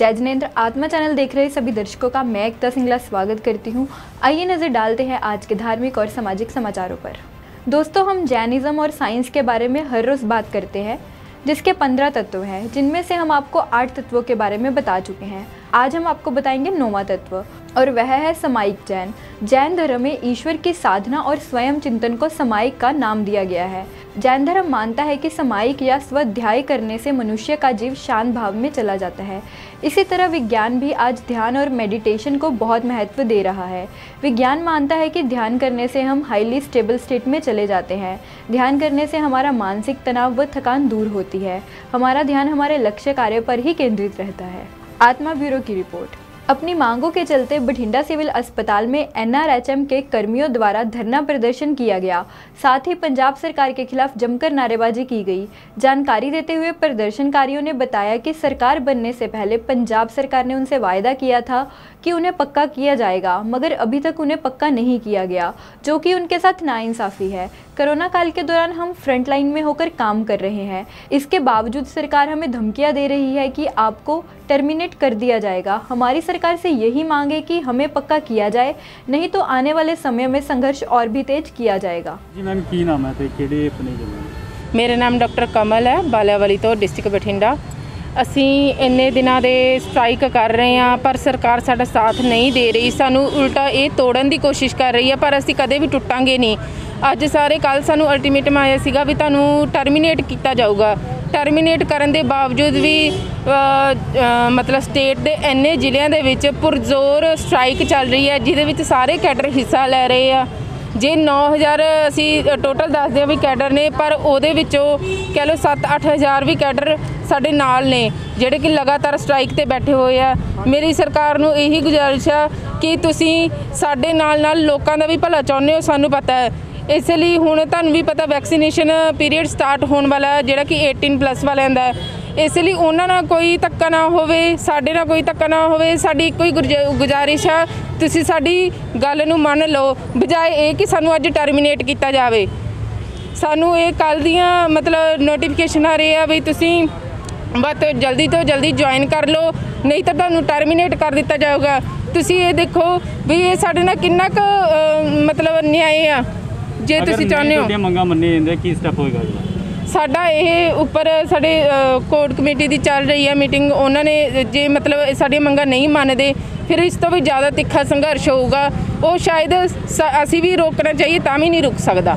जय जिनेंद्र। आत्मा चैनल देख रहे सभी दर्शकों का मैं एकता सिंगला स्वागत करती हूँ। आइए नज़र डालते हैं आज के धार्मिक और सामाजिक समाचारों पर। दोस्तों, हम जैनिज़्म और साइंस के बारे में हर रोज़ बात करते हैं, जिसके 15 तत्व हैं, जिनमें से हम आपको 8 तत्वों के बारे में बता चुके हैं। आज हम आपको बताएंगे 9वां तत्व, और वह है समायिक जैन। जैन धर्म में ईश्वर की साधना और स्वयं चिंतन को समायिक का नाम दिया गया है। जैन धर्म मानता है कि समायिक या स्वाध्याय करने से मनुष्य का जीव शांत भाव में चला जाता है। इसी तरह विज्ञान भी आज ध्यान और मेडिटेशन को बहुत महत्व दे रहा है। विज्ञान मानता है कि ध्यान करने से हम हाईली स्टेबल स्टेट में चले जाते हैं। ध्यान करने से हमारा मानसिक तनाव व थकान दूर होती है। हमारा ध्यान हमारे लक्ष्य कार्य पर ही केंद्रित रहता है। आत्मा ब्यूरो की रिपोर्ट। अपनी मांगों के चलते बठिंडा सिविल अस्पताल में एनआरएचएम के कर्मियों द्वारा धरना प्रदर्शन किया गया। साथ ही पंजाब सरकार के खिलाफ जमकर नारेबाजी की गई। जानकारी देते हुए प्रदर्शनकारियों ने बताया कि सरकार बनने से पहले पंजाब सरकार ने उनसे वायदा किया था कि उन्हें पक्का किया जाएगा, मगर अभी तक उन्हें पक्का नहीं किया गया, जो कि उनके साथ नाइंसाफ़ी है। कोरोना काल के दौरान हम फ्रंट लाइन में होकर काम कर रहे हैं। इसके बावजूद सरकार हमें धमकियां दे रही है कि आपको टर्मिनेट कर दिया जाएगा। हमारी सरकार से यही मांग है कि हमें पक्का किया जाए, नहीं तो आने वाले समय में संघर्ष और भी तेज किया जाएगा। जी मैम, की नाम है? किहड़े अपने जिले? मेरा नाम डॉक्टर कमल है, बालियावाली तो डिस्ट्रिक्ट बठिंडा। ਅਸੀਂ ਇੰਨੇ ਦਿਨਾਂ ਦੇ ਸਟ੍ਰਾਈਕ ਕਰ ਰਹੇ ਹਾਂ, ਪਰ ਸਰਕਾਰ ਸਾਡਾ ਸਾਥ ਨਹੀਂ ਦੇ ਰਹੀ। ਸਾਨੂੰ ਉਲਟਾ ਇਹ ਤੋੜਨ ਦੀ ਕੋਸ਼ਿਸ਼ ਕਰ ਰਹੀ ਹੈ, ਪਰ ਅਸੀਂ ਕਦੇ ਵੀ ਟੁੱਟਾਂਗੇ ਨਹੀਂ। ਅੱਜ ਸਾਰੇ ਕੱਲ ਸਾਨੂੰ ਅਲਟੀਮੇਟਮ ਆਇਆ ਸੀਗਾ ਵੀ ਤੁਹਾਨੂੰ ਟਰਮੀਨੇਟ ਕੀਤਾ ਜਾਊਗਾ। ਟਰਮੀਨੇਟ ਕਰਨ ਦੇ ਬਾਵਜੂਦ ਵੀ ਮਤਲਬ ਸਟੇਟ ਦੇ ਇੰਨੇ ਜ਼ਿਲ੍ਹਿਆਂ ਦੇ ਵਿੱਚ ਪੁਰਜ਼ੋਰ ਸਟ੍ਰਾਈਕ ਚੱਲ ਰਹੀ ਹੈ, ਜਿਹਦੇ ਵਿੱਚ ਸਾਰੇ ਕੈਡਰ ਹਿੱਸਾ ਲੈ ਰਹੇ ਆ। ਜੇ 9000 ਅਸੀਂ ਟੋਟਲ ਦੱਸਦੇ ਹਾਂ ਵੀ ਕੈਡਰ ਨੇ, ਪਰ ਉਹਦੇ ਵਿੱਚੋਂ ਕਹਿ ਲਓ 7-8 ਹਜ਼ਾਰ ਵੀ ਕੈਡਰ ਸਾਡੇ ਨਾਲ ਨੇ, ਜਿਹੜੇ ਕਿ ਲਗਾਤਾਰ ਸਟ੍ਰਾਈਕ ਤੇ ਬੈਠੇ ਹੋਏ ਆ। ਮੇਰੀ ਸਰਕਾਰ ਨੂੰ ਇਹੀ ਗੁਜ਼ਾਰਿਸ਼ ਆ ਕਿ ਤੁਸੀਂ ਸਾਡੇ ਨਾਲ ਲੋਕਾਂ ਦਾ ਵੀ ਭਲਾ ਚਾਹੁੰਦੇ ਹੋ, ਸਾਨੂੰ ਪਤਾ ਹੈ। ਇਸ ਲਈ ਹੁਣ ਤੁਹਾਨੂੰ ਵੀ ਪਤਾ ਵੈਕਸੀਨੇਸ਼ਨ ਪੀਰੀਅਡ ਸਟਾਰਟ ਹੋਣ ਵਾਲਾ, ਜਿਹੜਾ ਕਿ 18+ ਵਾਲਿਆਂ ਦਾ। ਇਸ ਲਈ ਉਹਨਾਂ ਨਾਲ ਕੋਈ ਧੱਕਾ ਨਾ ਹੋਵੇ, ਸਾਡੇ ਨਾਲ ਕੋਈ ਧੱਕਾ ਨਾ ਹੋਵੇ। ਸਾਡੀ ਇੱਕੋ ਹੀ ਗੁਜ਼ਾਰਿਸ਼ ਆ, ਤੁਸੀਂ ਸਾਡੀ ਗੱਲ ਨੂੰ ਮੰਨ ਲਓ, ਬਜਾਏ ਇਹ ਕਿ ਸਾਨੂੰ ਅੱਜ ਟਰਮੀਨੇਟ ਕੀਤਾ ਜਾਵੇ। ਸਾਨੂੰ ਇਹ ਕੱਲ੍ਹ ਦੀਆਂ ਮਤਲਬ ਨੋਟੀਫਿਕੇਸ਼ਨ ਆ ਰਹੇ ਆ ਵੀ ਤੁਸੀਂ ਬਸ ਜਲਦੀ ਤੋਂ ਜਲਦੀ ਜੁਆਇਨ ਕਰ ਲਓ, ਨਹੀਂ ਤਾਂ ਤੁਹਾਨੂੰ ਟਰਮੀਨੇਟ ਕਰ ਦਿੱਤਾ ਜਾਊਗਾ। ਤੁਸੀਂ ਇਹ ਦੇਖੋ ਵੀ ਇਹ ਸਾਡੇ ਨਾਲ ਕਿੰਨਾ ਕੁ ਮਤਲਬ ਨਿਆਏ ਆ। ਜੇ ਤੁਸੀਂ ਚਾਹੁੰਦੇ ਹੋ ਮੰਗਾਂ ਮੰਨੇ ਜਾਂਦੇ, ਕੀ ਸਟੈਪ ਹੋਏਗਾ ਜੀ? ਸਾਡਾ ਇਹ ਉੱਪਰ ਸਾਡੇ ਕੋਰਟ ਕਮੇਟੀ ਦੀ ਚੱਲ ਰਹੀ ਹੈ ਮੀਟਿੰਗ। ਉਹਨਾਂ ਨੇ ਜੇ ਮਤਲਬ ਸਾਡੀਆਂ ਮੰਗਾਂ ਨਹੀਂ ਮੰਨਦੇ, ਫਿਰ ਇਸ ਤੋਂ ਵੀ ਜ਼ਿਆਦਾ ਤਿੱਖਾ ਸੰਘਰਸ਼ ਹੋਊਗਾ। ਉਹ ਸ਼ਾयद ਅਸੀਂ भी रोकना चाहिए, ਤਾਂ भी नहीं रुक सकता।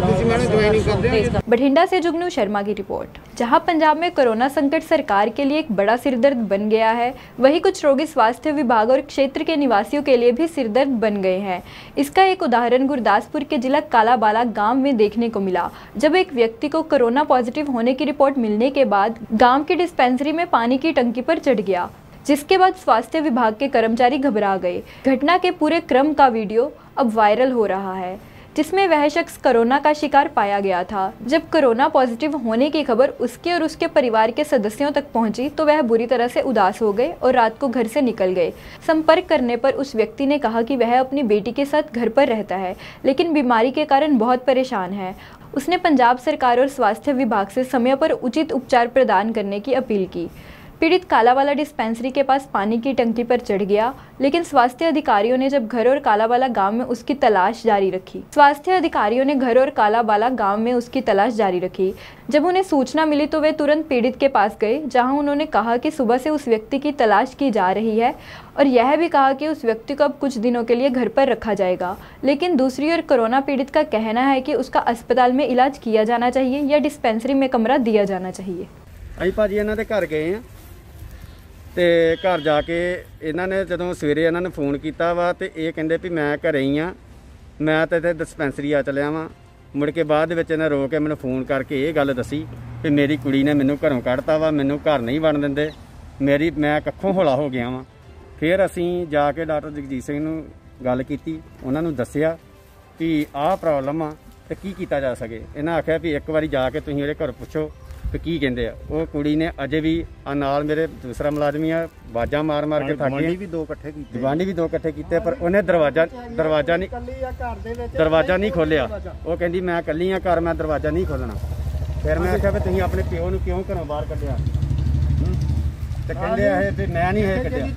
बठिंडा से जुगनू शर्मा की रिपोर्ट। जहां पंजाब में कोरोना संकट सरकार के लिए एक बड़ा सिरदर्द बन गया है, वहीं कुछ रोगी स्वास्थ्य विभाग और क्षेत्र के निवासियों के लिए भी सिरदर्द बन गए हैं। इसका एक उदाहरण गुरदासपुर के जिला कालाबाला गांव में देखने को मिला, जब एक व्यक्ति को कोरोना पॉजिटिव होने की रिपोर्ट मिलने के बाद गांव की डिस्पेंसरी में पानी की टंकी पर चढ़ गया, जिसके बाद स्वास्थ्य विभाग के कर्मचारी घबरा गए। घटना के पूरे क्रम का वीडियो अब वायरल हो रहा है, जिसमें वह शख्स कोरोना का शिकार पाया गया था। जब कोरोना पॉजिटिव होने की खबर उसके और उसके परिवार के सदस्यों तक पहुंची, तो वह बुरी तरह से उदास हो गए और रात को घर से निकल गए। संपर्क करने पर उस व्यक्ति ने कहा कि वह अपनी बेटी के साथ घर पर रहता है, लेकिन बीमारी के कारण बहुत परेशान है। उसने पंजाब सरकार और स्वास्थ्य विभाग से समय पर उचित उपचार प्रदान करने की अपील की। पीड़ित कालावाला डिस्पेंसरी के पास पानी की टंकी पर चढ़ गया, लेकिन स्वास्थ्य अधिकारियों ने जब घर और कालाबाला गांव में उसकी तलाश जारी रखी। जब उन्हें सूचना मिली तो वे तुरंत पीड़ित के पास गए, जहां उन्होंने कहा कि सुबह से उस व्यक्ति की तलाश की जा रही है, और यह भी कहा कि उस व्यक्ति को अब कुछ दिनों के लिए घर पर रखा जाएगा। लेकिन दूसरी ओर कोरोना पीड़ित का कहना है कि उसका अस्पताल में इलाज किया जाना चाहिए या डिस्पेंसरी में कमरा दिया जाना चाहिए। ਅਸੀਂ ਭਾਜੀ ਇਹਨਾਂ ਦੇ ਘਰ ਗਏ ਆ, ਤੇ ਘਰ ਜਾ ਕੇ ਇਹਨਾਂ ਨੇ ਜਦੋਂ ਸਵੇਰੇ ਇਹਨਾਂ ਨੇ ਫੋਨ ਕੀਤਾ ਵਾ, ਤੇ ਇਹ ਕਹਿੰਦੇ ਵੀ ਮੈਂ ਘਰੇ ਹੀ ਆ, ਮੈਂ ਤਾਂ ਇੱਥੇ ਡਿਸਪੈਂਸਰੀ ਆ ਚੱਲਿਆ ਵਾਂ। ਮੁੜ ਕੇ ਬਾਅਦ ਦੇ ਵਿੱਚ ਇਹਨਾਂ ਰੋ ਕੇ ਮੈਨੂੰ ਫੋਨ ਕਰਕੇ ਇਹ ਗੱਲ ਦੱਸੀ ਵੀ ਮੇਰੀ ਕੁੜੀ ਨੇ ਮੈਨੂੰ ਘਰੋਂ ਕੱਢਤਾ ਵਾ, ਮੈਨੂੰ ਘਰ ਨਹੀਂ ਵੜਨ ਦਿੰਦੇ, ਮੈਂ ਕੱਖੋਂ ਹੌਲਾ ਹੋ ਗਿਆ ਵਾਂ। ਫਿਰ ਅਸੀਂ ਜਾ ਕੇ ਡਾਕਟਰ ਜਗਜੀਤ ਸਿੰਘ ਨੂੰ ਗੱਲ ਕੀਤੀ, ਉਹਨਾਂ ਨੂੰ ਦੱਸਿਆ ਵੀ ਆਹ ਪ੍ਰੋਬਲਮ ਆ ਤੇ ਕੀ ਕੀਤਾ ਜਾ ਸਕੇ। ਇਹਨਾਂ ਆਖਿਆ ਵੀ ਇੱਕ ਵਾਰੀ ਜਾ ਕੇ ਤੁਸੀਂ ਉਹਦੇ ਘਰ ਪੁੱਛੋ ਵੀ ਕੀ ਕਹਿੰਦੇ ਆ। ਉਹ ਕੁੜੀ ਨੇ ਅਜੇ ਵੀ ਨਾਲ ਮੇਰੇ ਦੂਸਰਾ ਮੁਲਾਜ਼ਮੀ ਆ ਆਵਾਜ਼ਾਂ ਮਾਰ ਕੇ ਥੱਕ ਗਏ। ਗਵਾਂਢੀ ਵੀ ਦੋ ਇਕੱਠੇ ਕੀਤੇ, ਪਰ ਉਹਨੇ ਦਰਵਾਜ਼ਾ ਨਹੀਂ ਖੋਲਿਆ। ਉਹ ਕਹਿੰਦੀ ਮੈਂ ਇਕੱਲੀ ਆ ਘਰ, ਮੈਂ ਦਰਵਾਜ਼ਾ ਨਹੀਂ ਖੋਲਣਾ। ਫਿਰ ਮੈਂ ਆਖਿਆ ਵੀ ਤੁਸੀਂ ਆਪਣੇ ਪਿਓ ਨੂੰ ਕਿਉਂ ਘਰੋਂ ਬਾਹਰ ਕੱਢਿਆ? ਤੇ ਕਹਿੰਦੇ ਇਹ ਤੇ ਮੈਂ ਨਹੀਂ ਇਹ ਕੱਢਿਆ।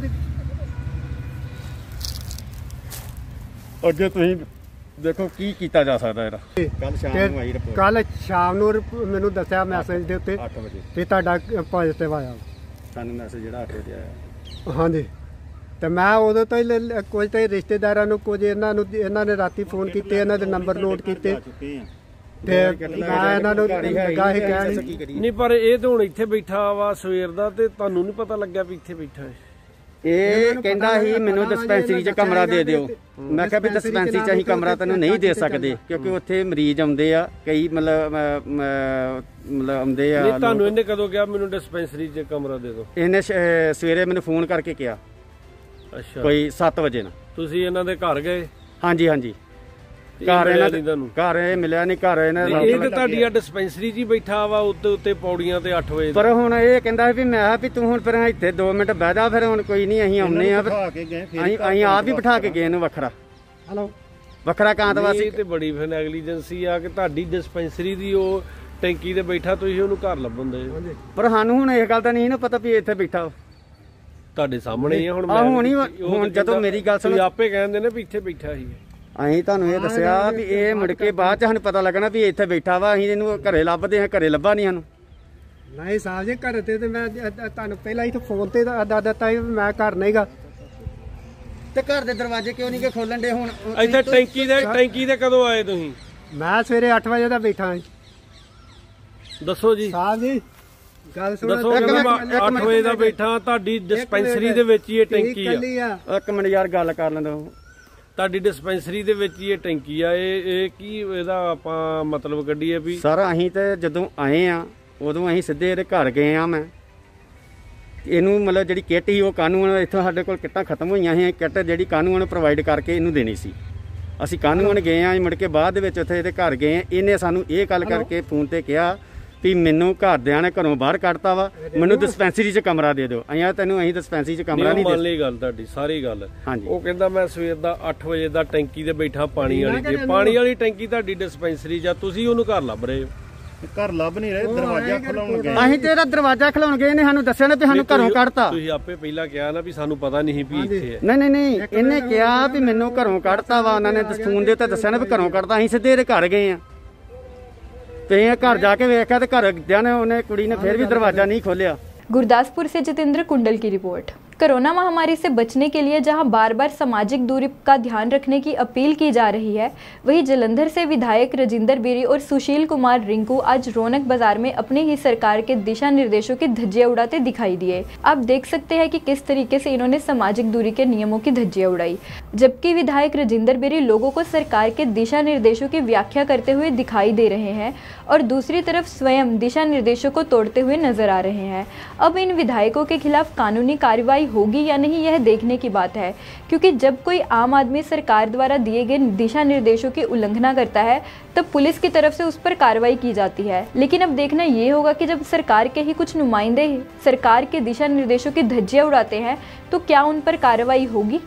ਅੱਗੇ ਤੁਸੀਂ ਦੇਖੋ ਕੀ ਕੀਤਾ ਜਾ ਸਕਦਾ ਇਹਦਾ। ਕੱਲ ਸ਼ਾਮ ਨੂੰ ਆਈ ਰਿਪੋਰਟ। ਕੱਲ ਸ਼ਾਮ ਨੂੰ ਮੈਨੂੰ ਦੱਸਿਆ ਮੈਸੇਜ ਦੇ ਉੱਤੇ 8 ਵਜੇ ਕਿ ਤੁਹਾਡਾ ਪੋਜ਼ਿਟਿਵ ਆਇਆ। ਸਾਨੂੰ ਮੈਸੇਜ ਜਿਹੜਾ 8 ਵਜੇ ਆਇਆ। ਹਾਂਜੀ, ਤੇ ਮੈਂ ਉਦੋਂ ਤੋਂ ਹੀ ਕੁਝ ਤੇ ਰਿਸ਼ਤੇਦਾਰਾਂ ਨੂੰ ਕੁਝ ਇਹਨਾਂ ਨੇ ਰਾਤੀ ਫੋਨ ਕੀਤੇ, ਇਹਨਾਂ ਦੇ ਨੰਬਰ ਨੋਟ ਕੀਤੇ ਤੇ ਮੈਂ ਇਹਨਾਂ ਨੂੰ ਲੱਗਾ ਸੀ ਕਹਿਣ। ਨਹੀਂ ਪਰ ਇਹ ਤਾਂ ਹੁਣ ਇੱਥੇ ਬੈਠਾ ਵਾ ਸਵੇਰ ਦਾ, ਤੇ ਤੁਹਾਨੂੰ ਨਹੀਂ ਪਤਾ ਲੱਗਿਆ ਵੀ ਇੱਥੇ ਬੈਠਾ ਹੈ? ਇਹ ਕਹਿੰਦਾ ਸੀ ਮੈਨੂੰ ਡਿਸਪੈਂਸਰੀ 'ਚ ਕਮਰਾ ਦੇ ਦਿਓ। ਮੈਂ ਕਿਹਾ ਵੀ ਡਿਸਪੈਂਸਰੀ 'ਚ ਅਸੀਂ ਕਮਰਾ ਤੈਨੂੰ ਨਹੀਂ ਦੇ ਸਕਦੇ ਕਿਉਂਕਿ ਉੱਥੇ ਮਰੀਜ਼ ਆਉਂਦੇ ਆ ਕਈ, ਮਤਲਬ ਆਉਂਦੇ ਆ। ਨਹੀਂ ਤੁਹਾਨੂੰ ਇਹਨੇ ਕਦੋਂ ਕਿਹਾ ਮੈਨੂੰ ਡਿਸਪੈਂਸਰੀ 'ਚ ਕਮਰਾ ਦੇ ਦਿਓ? ਇਹਨੇ ਸਵੇਰੇ ਮੈਨੂੰ ਫੋਨ ਕਰਕੇ ਕਿਹਾ। ਅੱਛਾ, ਕੋਈ 7 ਵਜੇ ਨਾਲ। ਤੁਸੀਂ ਇਹਨਾਂ ਦੇ ਘਰ ਗਏ? ਹਾਂਜੀ ਹਾਂਜੀ, ਘਰ ਇਹਨਾਂ ਦੇ ਘਰ ਇਹ ਮਿਲਿਆ ਨਹੀਂ। ਘਰ ਇਹਨਾਂ ਇਹ ਤੇ ਤੁਹਾਡੀ ਆ ਡਿਸਪੈਂਸਰੀ 'ਚ ਹੀ ਬੈਠਾ ਵਾ ਉੱਤੇ ਪੌੜੀਆਂ ਤੇ 8 ਵਜੇ। ਪਰ ਹੁਣ ਇਹ ਕਹਿੰਦਾ ਵੀ ਮੈਂ ਵੀ ਤੂੰ ਹੁਣ ਫਿਰ ਇੱਥੇ 2 ਮਿੰਟ ਬਹਿ ਜਾ, ਫਿਰ ਹੁਣ ਕੋਈ ਨਹੀਂ ਅਸੀਂ ਆਉਨੇ ਆ। ਅਸੀਂ ਆਪ ਹੀ ਬਿਠਾ ਕੇ ਗਏ ਇਹਨੂੰ ਵੱਖਰਾ। ਹਲੋ ਵੱਖਰਾ ਕਾਂਤਵਾਸੀ। ਇਹ ਤੇ ਬੜੀ ਫਿਰ ਨੈਗਲੀਜੈਂਸੀ ਆ ਕਿ ਤੁਹਾਡੀ ਡਿਸਪੈਂਸਰੀ ਦੀ ਉਹ ਟੈਂਕੀ ਤੇ ਬੈਠਾ, ਤੁਸੀਂ ਉਹਨੂੰ ਘਰ ਲੱਭਣ ਦੇ। ਪਰ ਸਾਨੂੰ ਹੁਣ ਇਹ ਗੱਲ ਤਾਂ ਨਹੀਂ ਨਾ ਪਤਾ ਵੀ ਇੱਥੇ ਬੈਠਾ ਤੁਹਾਡੇ ਸਾਹਮਣੇ ਹੀ ਆ। ਹੁਣ ਹੁਣ ਜਦੋਂ ਮੇਰੀ ਗੱਲ ਸੁਣੋ, ਆਪੇ ਕਹਿੰਦੇ ਨੇ ਵੀ ਇੱਥੇ ਬੈਠਾ ਸੀ। ਅਸੀਂ ਤੁਹਾਨੂੰ ਇਹ ਦੱਸਿਆ ਵੀ ਇਹ ਮੁੜ ਕੇ ਬਾਅਦ ਚ ਸਾਨੂੰ ਪਤਾ ਲੱਗਣਾ ਵੀ ਇੱਥੇ ਬੈਠਾ ਵਾ। ਅਸੀਂ ਇਹਨੂੰ ਘਰੇ ਲੱਭਦੇ ਹਾਂ, ਘਰੇ ਲੱਭਾ ਨਹੀਂ ਸਾਨੂੰ। ਨਹੀਂ ਸਾਹਿਬ ਜੀ, ਘਰ ਤੇ ਮੈਂ ਤੁਹਾਨੂੰ ਪਹਿਲਾਂ ਹੀ ਫੋਨ ਤੇ ਦੱਸ ਦਿੱਤਾ ਸੀ ਮੈਂ ਘਰ ਨਹੀਂਗਾ। ਤੇ ਘਰ ਦੇ ਦਰਵਾਜ਼ੇ ਕਿਉਂ ਨਹੀਂ ਖੋਲਣ ਦੇ? ਹੁਣ ਇੱਥੇ ਟੈਂਕੀ ਦੇ ਕਦੋਂ ਆਏ ਤੁਸੀਂ? ਮੈਂ ਸਵੇਰੇ 8 ਵਜੇ ਦਾ ਬੈਠਾ ਹਾਂ। ਦੱਸੋ ਜੀ ਸਾਹਿਬ ਜੀ ਗੱਲ ਸੁਣੋ। ਦੱਸੋ, 8 ਵਜੇ ਦਾ ਬੈਠਾ, ਤੁਹਾਡੀ ਡਿਸਪੈਂਸਰੀ ਦੇ ਵਿੱਚ ਹੀ ਇਹ ਟੈਂਕੀ ਆ। ਇੱਕ ਮਿੰਟ ਯਾਰ ਗੱਲ ਕਰ ਲੈਂਦਾ। ਤੁਹਾਡੀ ਡਿਸਪੈਂਸਰੀ ਦੇ ਵਿੱਚ ਹੀ ਇਹ ਟੈਂਕੀ ਆ। ਇਹ ਕੀ ਇਹਦਾ ਆਪਾਂ ਮਤਲਬ ਕੱਢੀਏ ਵੀ? ਸਰ ਅਸੀਂ ਤੇ ਜਦੋਂ ਆਏ ਆ ਉਦੋਂ ਅਸੀਂ ਸਿੱਧੇ ਇਹਦੇ ਘਰ ਗਏ ਆ। ਮੈਂ ਇਹਨੂੰ ਮਤਲਬ ਜਿਹੜੀ ਕਿੱਟ ਸੀ ਉਹ ਕਾਨੂੰਨ ਇੱਥੋਂ ਸਾਡੇ ਕੋਲ ਕਿੱਟਾਂ ਖਤਮ ਹੋਈਆਂ ਸੀ। ਕਿੱਟ ਜਿਹੜੀ ਕਾਨੂੰਨ ਪ੍ਰੋਵਾਈਡ ਕਰਕੇ ਇਹਨੂੰ ਦੇਣੀ ਸੀ। ਅਸੀਂ ਕਾਨੂੰਨ ਗਏ ਆ, ਮੁੜ ਕੇ ਬਾਅਦ ਦੇ ਵਿੱਚ ਉੱਥੇ ਇਹਦੇ ਘਰ ਗਏ। ਇਹਨੇ ਸਾਨੂੰ ਇਹ ਗੱਲ ਕਰਕੇ ਫੋਨ ਤੇ ਕਿਹਾ ਵੀ ਮੈਨੂੰ ਘਰਦਿਆਂ ਨੇ ਘਰੋਂ ਬਾਹਰ ਕੱਢਤਾ ਵਾ, ਮੈਨੂੰ ਡਿਸਪੈਂਸਰੀ 'ਚ ਕਮਰਾ ਦੇ ਦਿਓ। ਤੈਨੂੰ ਅਸੀਂ ਡਿਸਪੈਂਸਰੀ 'ਚ ਕਮਰਾ ਨਹੀਂ ਮੰਨ ਲਈ ਗੱਲ ਤੁਹਾਡੀ ਸਾਰੀ ਗੱਲ। ਉਹ ਕਹਿੰਦਾ ਮੈਂ ਸਵੇਰ ਦਾ 8 ਵਜੇ ਦਾ ਟੈਂਕੀ ਤੇ ਬੈਠਾ ਪਾਣੀ ਵਾਲੀ ਤੇ। ਪਾਣੀ ਵਾਲੀ ਟੈਂਕੀ ਤੁਹਾਡੀ ਡਿਸਪੈਂਸਰੀ 'ਚ, ਤੁਸੀਂ ਉਹਨੂੰ ਘਰ ਲੱਭ ਰਹੇ ਹੋ? ਘਰ ਲੱਭ ਨਹੀਂ ਰਹੇ, ਦਰਵਾਜ਼ਾ ਖਲਾਉਣ ਗਏ। ਅਸੀਂ ਤੇ ਇਹਦਾ ਦਰਵਾਜ਼ਾ ਖਲਾਉਣ ਗਏ ਨੇ, ਸਾਨੂੰ ਦੱਸਿਆ ਨਾ ਵੀ ਸਾਨੂੰ ਘਰੋਂ ਕੱਢਤਾ। ਤੁਸੀਂ ਆਪੇ ਪਹਿਲਾਂ ਕਿਹਾ ਨਾ ਵੀ ਸਾਨੂੰ ਪਤਾ ਨਹੀਂ ਵੀ ਇੱਥੇ ਹੈ। ਨਹੀਂ, ਇਹਨੇ ਕਿਹਾ ਵੀ ਮੈਨੂੰ ਘਰੋਂ ਕੱਢਤਾ ਵਾ। ਉਹਨਾਂ ਨੇ ਫੋਨ ਦੇ ਉੱਤੇ ਦੱਸਿਆ ਨਾ ਵੀ ਘਰੋਂ ਕੱਢਤਾ। ਅਸੀਂ ਸਿੱਧੇ ਇਹਦੇ ਘਰ ਗਏ ਆ ਤੇ ਘਰ ਜਾ ਕੇ ਵੇਖਿਆ ਤੇ ਘਰ ਜਾਣੇ ਉਹਨੇ ਕੁੜੀ ਨੇ फिर भी दरवाजा नहीं खोलिया। गुरदासपुर से जितेंद्र कुंडल की रिपोर्ट। कोरोना महामारी से बचने के लिए जहां बार बार सामाजिक दूरी का ध्यान रखने की अपील की जा रही है, वहीं जलंधर से विधायक राजिंदर बेरी और सुशील कुमार रिंकू आज रौनक बाजार में अपने ही सरकार के दिशा निर्देशों की धज्जियां उड़ाते दिखाई दिए। आप देख सकते हैं कि किस तरीके से इन्होंने सामाजिक दूरी के नियमों की धज्जियां उड़ाई, जबकि विधायक राजिंदर बेरी लोगों को सरकार के दिशा निर्देशों की व्याख्या करते हुए दिखाई दे रहे हैं और दूसरी तरफ स्वयं दिशा निर्देशों को तोड़ते हुए नजर आ रहे हैं। अब इन विधायकों के खिलाफ कानूनी कार्रवाई होगी या नहीं, यह देखने की बात है, क्योंकि जब कोई आम आदमी सरकार द्वारा दिए गए दिशा निर्देशों की उल्लंघना करता है तब पुलिस की तरफ से उस पर कार्रवाई की जाती है। लेकिन अब देखना ये होगा कि जब सरकार के ही कुछ नुमाइंदे सरकार के दिशा निर्देशों की धज्जियां उड़ाते हैं तो क्या उन पर कार्रवाई होगी?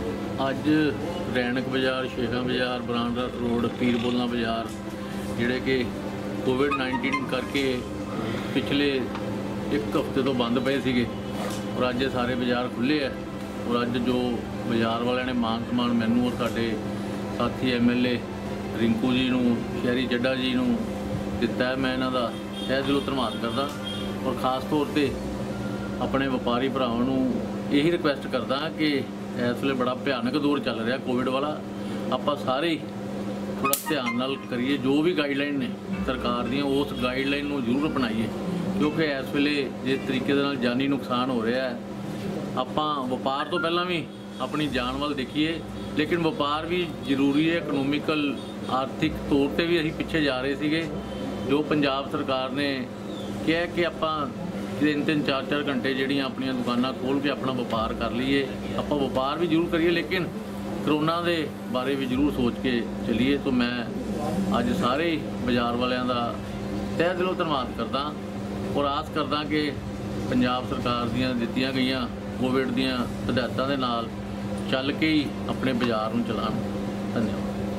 ਅੱਜ ਰੈਣਕ ਬਾਜ਼ਾਰ, ਸ਼ੇਖਾਂ ਬਾਜ਼ਾਰ, ਬਰਾਂਡਾ ਰੋਡ, ਪੀਰ ਬੋਲਣਾ ਬਾਜ਼ਾਰ ਜਿਹੜੇ ਕਿ ਕੋਵਿਡ-19 ਕਰਕੇ ਪਿਛਲੇ ਇੱਕ ਹਫ਼ਤੇ ਤੋਂ ਬੰਦ ਪਏ ਸੀਗੇ ਔਰ ਅੱਜ ਸਾਰੇ ਬਾਜ਼ਾਰ ਖੁੱਲ੍ਹੇ ਆ। ਔਰ ਅੱਜ ਜੋ ਬਾਜ਼ਾਰ ਵਾਲਿਆਂ ਨੇ ਮਾਨ ਸਨਮਾਨ ਮੈਨੂੰ ਔਰ ਸਾਡੇ ਸਾਥੀ ਐਮਐਲਏ ਰਿੰਕੂ ਜੀ ਨੂੰ, ਸ਼ਹਿਰੀ ਚੱਡਾ ਜੀ ਨੂੰ ਦਿੱਤਾ ਹੈ, ਮੈਂ ਇਹਨਾਂ ਦਾ ਤਹਿ ਦਿਲੋਂ ਧੰਨਵਾਦ ਕਰਦਾ। ਔਰ ਖ਼ਾਸ ਤੌਰ 'ਤੇ ਆਪਣੇ ਵਪਾਰੀ ਭਰਾਵਾਂ ਨੂੰ ਇਹੀ ਰਿਕੁਐਸਟ ਕਰਦਾ ਕਿ ਇਸ ਵੇਲੇ ਬੜਾ ਭਿਆਨਕ ਦੌਰ ਚੱਲ ਰਿਹਾ ਕੋਵਿਡ ਵਾਲਾ, ਆਪਾਂ ਸਾਰੇ ਥੋੜ੍ਹਾ ਧਿਆਨ ਨਾਲ ਕਰੀਏ। ਜੋ ਵੀ ਗਾਈਡਲਾਈਨ ਨੇ ਸਰਕਾਰ ਦੀਆਂ ਉਸ ਗਾਈਡਲਾਈਨ ਨੂੰ ਜ਼ਰੂਰ ਅਪਣਾਈਏ, ਕਿਉਂਕਿ ਇਸ ਵੇਲੇ ਜਿਸ ਤਰੀਕੇ ਦੇ ਨਾਲ ਜਾਨੀ ਨੁਕਸਾਨ ਹੋ ਰਿਹਾ ਹੈ, ਆਪਾਂ ਵਪਾਰ ਤੋਂ ਪਹਿਲਾਂ ਵੀ ਆਪਣੀ ਜਾਨ ਵੱਲ ਦੇਖੀਏ। ਲੇਕਿਨ ਵਪਾਰ ਵੀ ਜ਼ਰੂਰੀ ਹੈ, ਇਕਨੋਮਿਕਲ ਆਰਥਿਕ ਤੌਰ 'ਤੇ ਵੀ ਅਸੀਂ ਪਿੱਛੇ ਜਾ ਰਹੇ ਸੀਗੇ। ਜੋ ਪੰਜਾਬ ਸਰਕਾਰ ਨੇ ਕਿਹਾ ਕਿ ਆਪਾਂ 3-3, 4-4 ਘੰਟੇ ਜਿਹੜੀਆਂ ਆਪਣੀਆਂ ਦੁਕਾਨਾਂ ਖੋਲ੍ਹ ਕੇ ਆਪਣਾ ਵਪਾਰ ਕਰ ਲਈਏ, ਆਪਾਂ ਵਪਾਰ ਵੀ ਜ਼ਰੂਰ ਕਰੀਏ, ਲੇਕਿਨ ਕਰੋਨਾ ਦੇ ਬਾਰੇ ਵੀ ਜ਼ਰੂਰ ਸੋਚ ਕੇ ਚੱਲੀਏ। ਤਾਂ ਮੈਂ ਅੱਜ ਸਾਰੇ ਬਾਜ਼ਾਰ ਵਾਲਿਆਂ ਦਾ ਤਹਿ ਦਿਲੋਂ ਧੰਨਵਾਦ ਕਰਦਾ ਔਰ ਆਸ ਕਰਦਾ ਕਿ ਪੰਜਾਬ ਸਰਕਾਰ ਦੀਆਂ ਦਿੱਤੀਆਂ ਗਈਆਂ ਕੋਵਿਡ ਦੀਆਂ ਹਦਾਇਤਾਂ ਦੇ ਨਾਲ ਚੱਲ के ही अपने बाजार में चलान।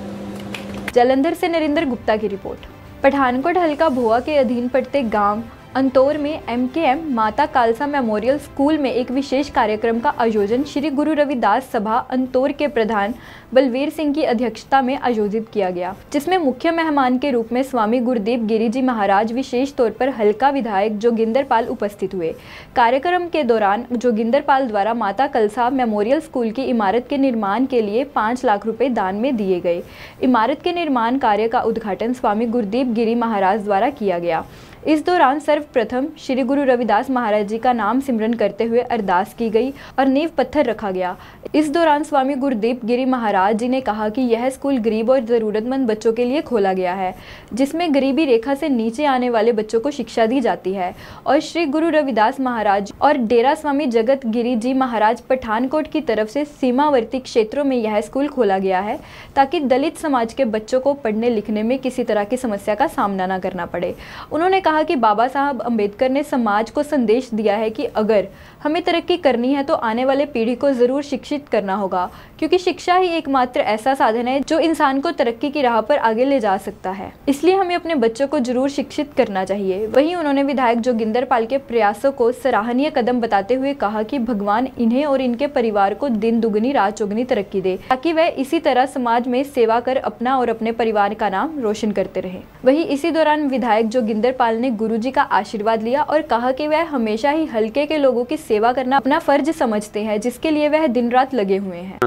धन्यवाद। जालंधर से नरेंद्र गुप्ता की रिपोर्ट। पठानकोट हल्का भोआ के अधीन पड़ते गांव अंतौर में MKM माता कालसा मेमोरियल स्कूल में एक विशेष कार्यक्रम का आयोजन श्री गुरु रविदास सभा अंतौर के प्रधान बलवीर सिंह की अध्यक्षता में आयोजित किया गया, जिसमें मुख्य मेहमान के रूप में स्वामी गुरुदेव गिरी जी महाराज, विशेष तौर पर हल्का विधायक जोगिंदर पाल उपस्थित हुए। कार्यक्रम के दौरान जोगिंदर पाल द्वारा माता कलसा मेमोरियल स्कूल की इमारत के निर्माण के लिए 5 लाख रुपए दान में दिए गए। इमारत के निर्माण कार्य का उद्घाटन स्वामी गुरुदेव गिरी महाराज द्वारा किया गया। इस दौरान सर्वप्रथम श्री गुरु रविदास महाराज जी का नाम सिमरन करते हुए अरदास की गई और नींव पत्थर रखा गया। इस दौरान स्वामी गुरुदेव गिरी महाराज जी ने कहा कि यह स्कूल गरीब और ज़रूरतमंद बच्चों के लिए खोला गया है, जिसमें गरीबी रेखा से नीचे आने वाले बच्चों को शिक्षा दी जाती है। और श्री गुरु रविदास महाराज और डेरा स्वामी जगत गिरी जी महाराज पठानकोट की तरफ से सीमावर्ती क्षेत्रों में यह स्कूल खोला गया है, ताकि दलित समाज के बच्चों को पढ़ने लिखने में किसी तरह की समस्या का सामना न करना पड़े। उन्होंने कहा कि बाबा साहब अंबेडकर ने समाज को संदेश दिया है कि अगर हमें तरक्की करनी है तो आने वाले पीढ़ी को जरूर शिक्षित करना होगा, क्योंकि शिक्षा ही एकमात्र ऐसा साधन है जो इंसान को तरक्की की राह पर आगे ले जा सकता है। इसलिए हमें अपने बच्चों को जरूर शिक्षित करना चाहिए। वहीं उन्होंने विधायक जोगिंदर पाल के प्रयासों को सराहनीय कदम बताते हुए कहा कि भगवान इन्हें और इनके परिवार को दिन दुगनी रात चौगुनी तरक्की दे, ताकि वह इसी तरह समाज में सेवा कर अपना और अपने परिवार का नाम रोशन करते रहे। वहीं इसी दौरान विधायक जोगिंदर पाल ने गुरुजी का आशीर्वाद लिया और कहा कि वह हमेशा ही हल्के के लोगों की सेवा करना अपना फर्ज समझते हैं, जिसके लिए वह दिन रात लगे हुए हैं।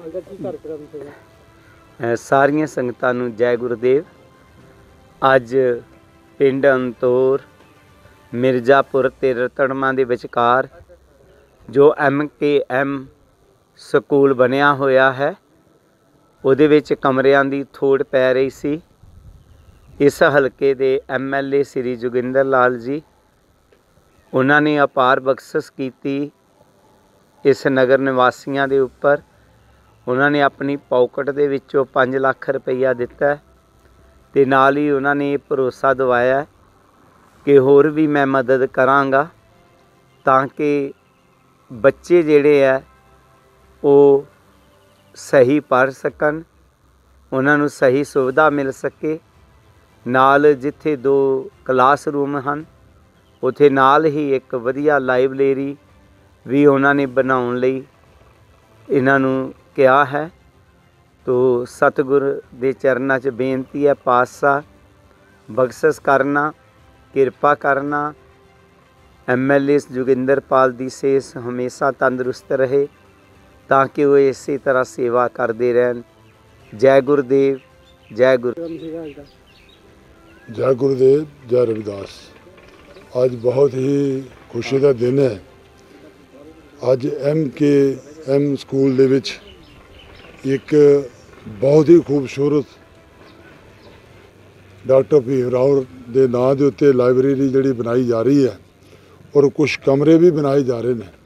सारियां संगतां नूं जय गुरुदेव। अज पिंड अंतौर मिर्जापुर ते रतड़मा दे विचकार जो MKM स्कूल बनिया होया है, उहदे विच कमरियां दी थोड़ पै रही सी। इस हल्के दे MLA श्री जोगिंदर लाल जी, उन्होंने अपार बख्शिश की इस नगर निवासियों के उपर। उन्होंने अपनी पॉकेट दे विचों 5 लाख रुपया दिता ते नाल ही उन्होंने भरोसा दवाया कि होर भी मैं मदद करांगा, ताकि बच्चे जिहड़े है वो सही पढ़ सकन, उन्होंने सही सुविधा मिल सके। नाल जिथे 2 क्लासरूम हैं, उत्थे नाल ही एक वधिया लाइब्रेरी भी उन्होंने बनाउण लई इन्हां नूं कहा है। तो सतगुर दे चरनां 'च बेनती है, पातशाह बख्शिश करना, किरपा करना। MLA जोगिंदर पाल दी सेहत हमेशा तंदुरुस्त रहे, ताकि वो इसी तरह सेवा करते रहन। जय गुरुदेव, जय गुरुदेव, जय रविदास। आज बहुत ही खुशी का दिन है। अज MKM स्कूल दे विच एक बहुत ही खूबसूरत डॉक्टर भीम राव के नाम के उत्ते लाइब्रेरी जिहड़ी बनाई जा रही है और कुछ कमरे भी बनाए जा रहे हैं।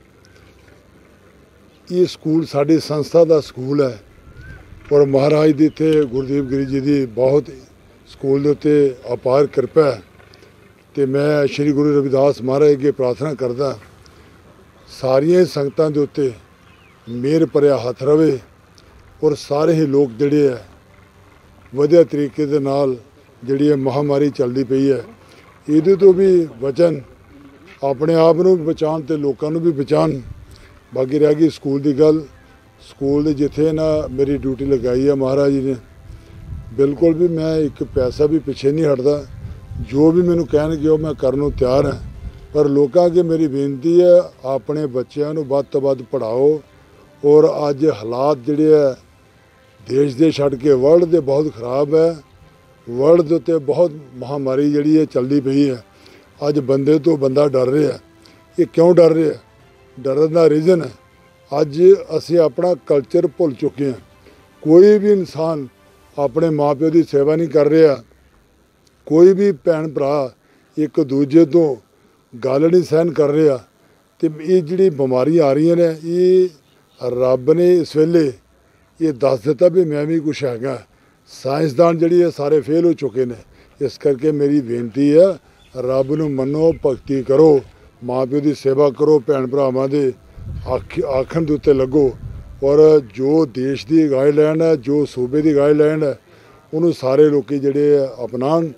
ये स्कूल साड़ी संस्था का स्कूल है और महाराज दी इत्थे गुरुदेव गिरी जी की बहुत स्कूल के उत्ते अपार कृपा है। तो मैं श्री गुरु रविदास महाराज अगे प्रार्थना करदा सारिया संगतां दे उत्ते मेहर भरिया हथ रवे और सारे ही लोग जिहड़े है वधिया तरीके दे नाल जिहड़ी महामारी चलती पई है, इहदे तो भी बचन, अपने आप नूं भी बचाण ते लोकां नूं भी बचाण। बाकी रह गई स्कूल की गल, स्कूल जिथे ना मेरी ड्यूटी लगाई है महाराज जी ने, बिल्कुल भी मैं एक पैसा भी पिछे नहीं हटदा। जो भी मैनू कहणगे वो मैं करन नूं तैयार हाँ, पर लोगों अगे मेरी बेनती है अपने बच्चों नूं वध तों वध पढ़ाओ। और अज हालात जिहड़े है देश दे छड्ड के वर्ल्ड दे बहुत खराब है। वर्ल्ड दे उत्ते बहुत महामारी जिहड़ी है चलदी पई है। अज बंदे तो बंदा डर रहा है। ये क्यों डर रहा है? डरन का रीजन है अज असी अपना कल्चर भुल चुके हैं। कोई भी इंसान अपने माँ प्यो की सेवा नहीं कर रहा। कोई भी भैन भरा एक दूजे तो गल नहीं सहन कर रहा। तो ये जी बीमारियां आ रही ने, ये रब ने इस वेले ये दस दिता भी मैं भी कुछ हैगा। साइंसदान जिहड़े है सारे फेल हो चुके हैं। इस करके मेरी बेनती है रब नूं मनो, भगती करो, माँ प्यो की सेवा करो, भैन भरावां दे आखण दे उत्ते लगो। और जो देश की गाइडलाइन है, जो सूबे की गाइडलाइन है, उन्होंने सारे लोग जिहड़े अपनाण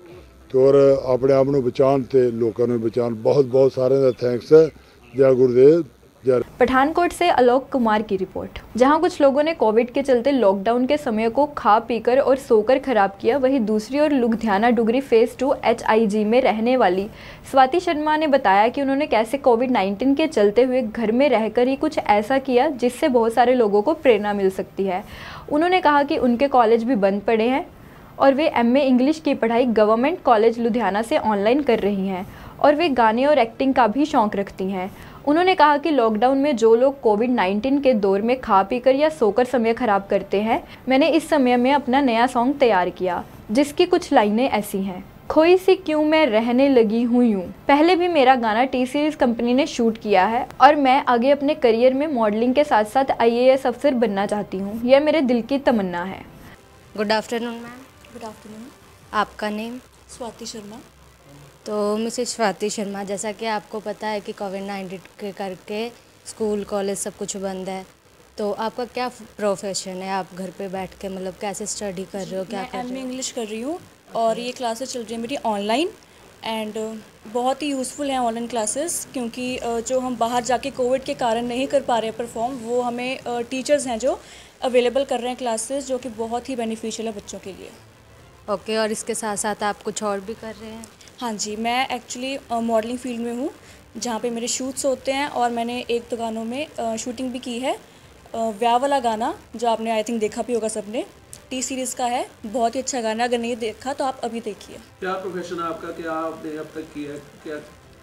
ਤੇ ਔਰ ਆਪਣੇ ਆਪ ਨੂੰ ਬਚਾਉਣ ਤੇ ਲੋਕਾਂ ਨੂੰ ਬਚਾਉਣ। ਬਹੁਤ ਬਹੁਤ ਸਾਰਿਆਂ ਦਾ ਥੈਂक्स है। जय गुरुदेव। पठानकोट से आलोक कुमार की रिपोर्ट। जहां कुछ लोगों ने कोविड के चलते लॉकडाउन के समय को खा पीकर और सोकर खराब किया, वहीं दूसरी ओर लुधियाना डुगरी फेज 2 HIG में रहने वाली स्वाति शर्मा ने बताया कि उन्होंने कैसे कोविड-19 के चलते हुए घर में रहकर ही कुछ ऐसा किया जिससे बहुत सारे लोगों को प्रेरणा मिल सकती है। उन्होंने कहा कि उनके कॉलेज भी बंद पड़े हैं और वे MA इंग्लिश की पढ़ाई गवर्नमेंट कॉलेज लुधियाना से ऑनलाइन कर रही हैं और वे गाने और एक्टिंग का भी शौक़ रखती हैं। उन्होंने कहा कि लॉकडाउन में जो लोग कोविड-19 के दौर में खा पीकर या सोकर समय खराब करते हैं, मैंने इस समय में अपना नया सॉन्ग तैयार किया जिसकी कुछ लाइनें ऐसी हैं। खोई सी क्यों मैं रहने लगी हूँ यूँ। पहले भी मेरा गाना T सीरीज कंपनी ने शूट किया है और मैं आगे अपने करियर में मॉडलिंग के साथ साथ IAS अफसर बनना चाहती हूँ। यह मेरे दिल की तमन्ना है। Good afternoon ma'am. Good afternoon. आपका नेम? स्वाति शर्मा। तो मिसेस स्वाति शर्मा, जैसा कि आपको पता है कि कोविड-19 के करके स्कूल कॉलेज सब कुछ बंद है, तो आपका क्या प्रोफेशन है? आप घर पे बैठ के मतलब कैसे स्टडी कर रहे हो, क्या कर रहे हो? मैं इंग्लिश कर रही हूँ और ये क्लासेस चल रही है मेरी ऑनलाइन एंड बहुत ही यूज़फुल हैं ऑनलाइन क्लासेस, क्योंकि जो हम बाहर जाके कोविड के कारण नहीं कर पा रहे परफॉर्म, वो हमें टीचर्स हैं जो अवेलेबल कर रहे हैं क्लासेस, जो कि बहुत ही बेनिफिशियल है बच्चों के लिए। ओके, और इसके साथ साथ आप कुछ और भी कर रहे हैं? हाँ जी, मैं एक्चुअली मॉडलिंग फील्ड में हूँ, जहाँ पे मेरे शूट्स होते हैं और मैंने एक दो गानों में शूटिंग भी की है। व्याह वाला गाना जो आपने आई थिंक देखा भी होगा सबने, T सीरीज़ का है, बहुत ही अच्छा गाना। अगर नहीं देखा तो आप अभी देखिए। क्या प्रोफेशन है आपका, क्या आपने अब तक किया है, क्या?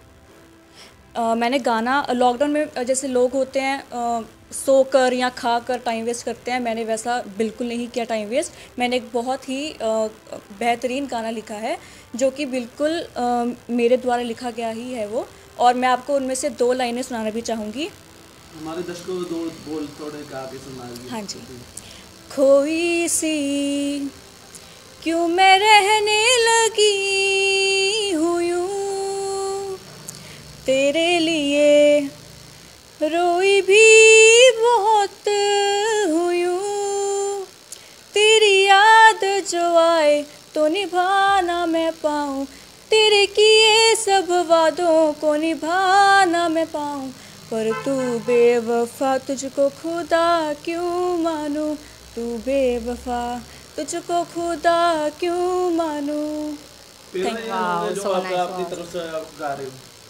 मैंने गाना लॉकडाउन में जैसे लोग होते हैं सोकर या खाकर टाइम वेस्ट करते हैं, मैंने वैसा बिल्कुल नहीं किया टाइम वेस्ट। मैंने एक बहुत ही बेहतरीन गाना लिखा है जो कि बिल्कुल मेरे द्वारा लिखा गया ही है वो, और मैं आपको उनमें से 2 लाइनें सुनाना भी चाहूँगी। हमारे दर्शकों को 2 बोल थोड़े गा के सुनाइए। हाँ जी। खोई सी क्यों मैं रहने लगी हूँ यूँ, तेरे लिए रोई भी बहुत हूँ यूँ, तेरी याद जो आए तो निभाना मैं पाऊँ, तेरे किए सब वादों को निभाना मैं पाऊँ, पर तू बेवफा तुझको खुदा क्यों मानूं, तू बेवफा तुझको खुदा क्यों मानूं। जो आप अपनी तरफ से आप गा रहे हो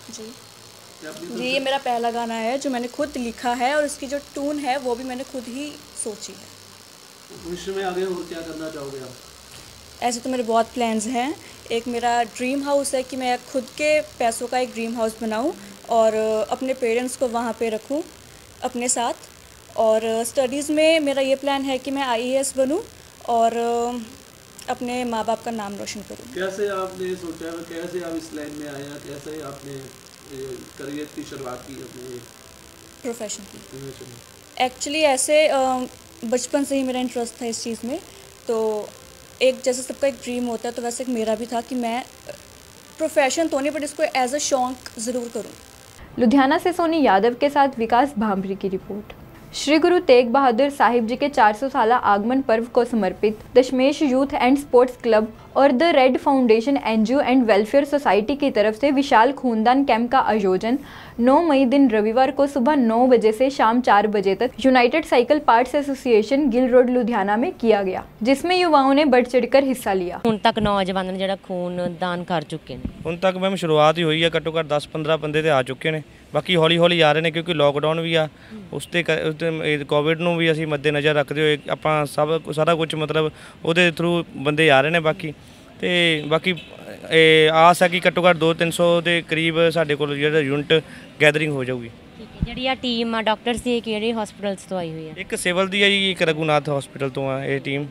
जी, ये मेरा पहला गाना है जो मैंने खुद लिखा है और उसकी जो टून है वो भी मैंने खुद ही सोची है। भविष्य में आगे और क्या करना चाहोगे आप? ऐसे तो मेरे बहुत प्लान्स हैं। एक मेरा ड्रीम हाउस है कि मैं खुद के पैसों का एक ड्रीम हाउस बनाऊं और अपने पेरेंट्स को वहाँ पे रखूं अपने साथ, और स्टडीज़ में मेरा ये प्लान है कि मैं IAS बनूं और अपने माँ बाप का नाम रोशन करूं। कैसे आपने सोचा, कैसे आप इस लाइन में आया, कैसे आपने करियर की शुरुआत की अपने प्रोफेशन की? एक्चुअली ऐसे बचपन से ही मेरा इंटरेस्ट था इस चीज़ में, तो एक जैसे सबका एक ड्रीम होता है तो वैसे एक मेरा भी था कि मैं प्रोफेशन तो नहीं बट इसको एज अ शौक ज़रूर करूं। लुधियाना से सोनी यादव के साथ विकास भांभरी की रिपोर्ट। श्री गुरु तेग बहादुर साहिब जी के 400 साला आगमन पर्व को समर्पित Dashmesh youth and sports club और the red foundation NGO and welfare society की तरफ से विशाल खूनदान कैंप का आयोजन 9 मई दिन रविवार को सुबह 9 बजे से शाम 4 बजे तक united cycle parts association Gill road Ludhiana में किया गया, जिसमें युवाओं ने बढ़ चढ़कर हिस्सा लिया। ਹੁਣ तक नौजवानों ने ਜਿਹੜਾ खून दान कर चुके हैं। ਹੁਣ तक मैम शुरुआत ही हुई है, घट्टो घट्ट 10-15 ਬੰਦੇ ਤੇ ਆ ਚੁੱਕੇ ਨੇ, ਬਾਕੀ ਹੌਲੀ ਹੌਲੀ ਆ ਰਹੇ ਨੇ ਕਿਉਂਕਿ ਲੋਕਡਾਊਨ ਵੀ ਆ, ਉਸ ਤੇ ਕੋਵਿਡ ਨੂੰ ਵੀ ਅਸੀਂ ਮੱਦੇ ਨਜ਼ਰ ਰੱਖਦੇ ਹੋਏ ਆਪਾਂ ਸਾਰਾ ਕੁਝ ਮਤਲਬ ਉਹਦੇ ਥਰੂ ਬੰਦੇ ਆ ਰਹੇ ਨੇ ਬਾਕੀ, ਤੇ ਬਾਕੀ ਆਸ ਹੈ ਕਿ ਘੱਟੋ ਘੱਟ 200-300 ਦੇ ਕਰੀਬ ਸਾਡੇ ਕੋਲ ਜਿਹੜਾ ਯੂਨਿਟ ਗੈਦਰਿੰਗ ਹੋ ਜਾਊਗੀ। ਠੀਕ ਹੈ, ਜਿਹੜੀ ਆ ਟੀਮ ਆ ਡਾਕਟਰ ਸੀ ਕਿਹੜੇ ਹਸਪੀਟਲਸ ਤੋਂ ਆਈ ਹੋਈ ਆ? ਇੱਕ ਸਿਵਲ ਦੀ ਹੈ ਜੀ, ਇੱਕ ਰਘੂਨਾਥ ਹਸਪੀਟਲ ਤੋਂ ਆ ਇਹ ਟੀਮ,